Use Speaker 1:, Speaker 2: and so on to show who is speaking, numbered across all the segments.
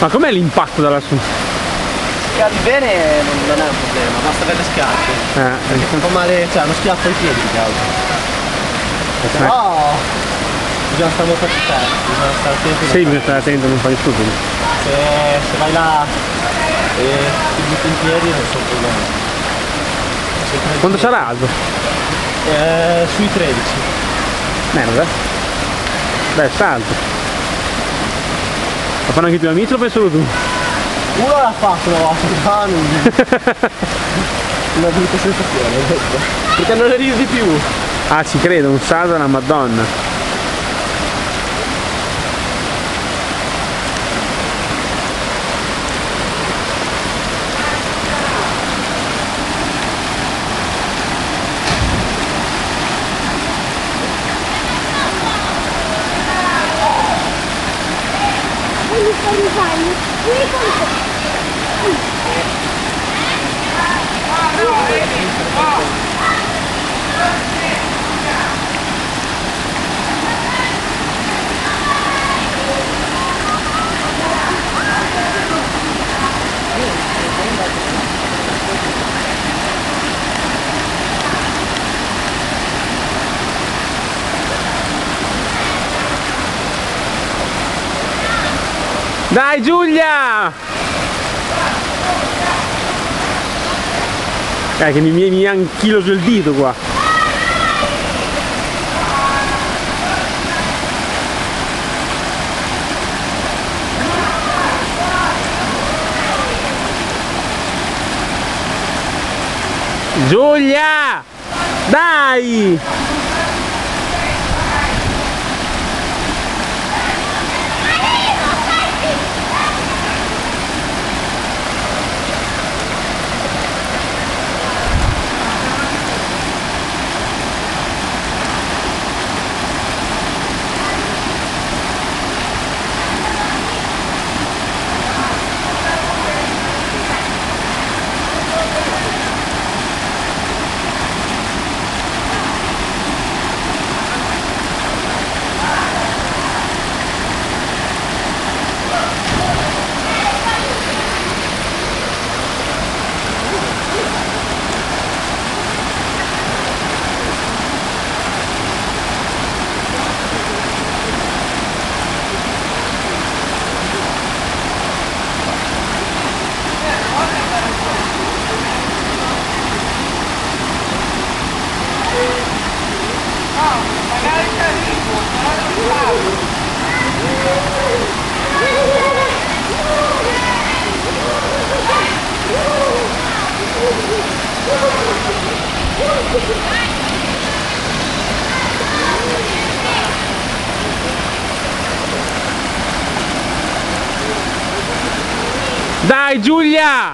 Speaker 1: Ma com'è l'impatto da lassù?
Speaker 2: Cadi bene non è un problema, basta avere le scarpe. Perché fa un po' male, cioè uno schiaffo ai piedi più che altro. Però bisogna stare molto attenti, bisogna stare attenti.
Speaker 1: Sì, bisogna stare attento, non fare stupidi.
Speaker 2: Se vai là e ti butti in piedi non sono problemi.
Speaker 1: Quanto sarà alto?
Speaker 2: Sui 13.
Speaker 1: Merda. Beh, sta alto. Lo fanno anche i tuoi amici o lo fai solo tu?
Speaker 2: Uno l'ha fatto una volta, ma non... una brutta sensazione, perché non ne ridi più.
Speaker 1: Ah, ci credo, un salto alla Madonna. Dai Giulia! Che mi anchilo sul dito qua. Giulia! Dai! Dai Giulia!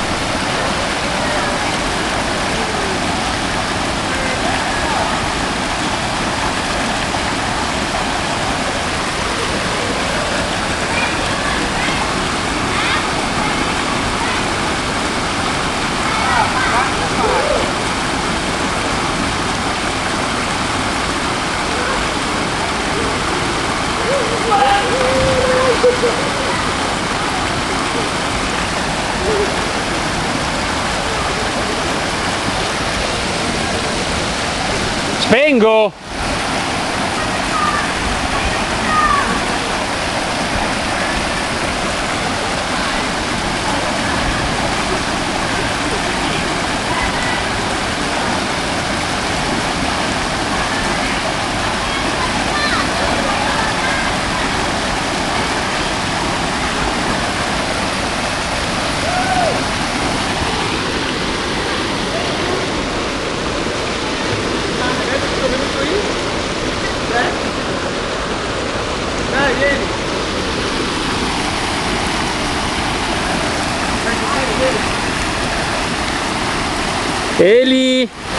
Speaker 1: Spengo!
Speaker 2: Dai, vieni!
Speaker 1: Eli!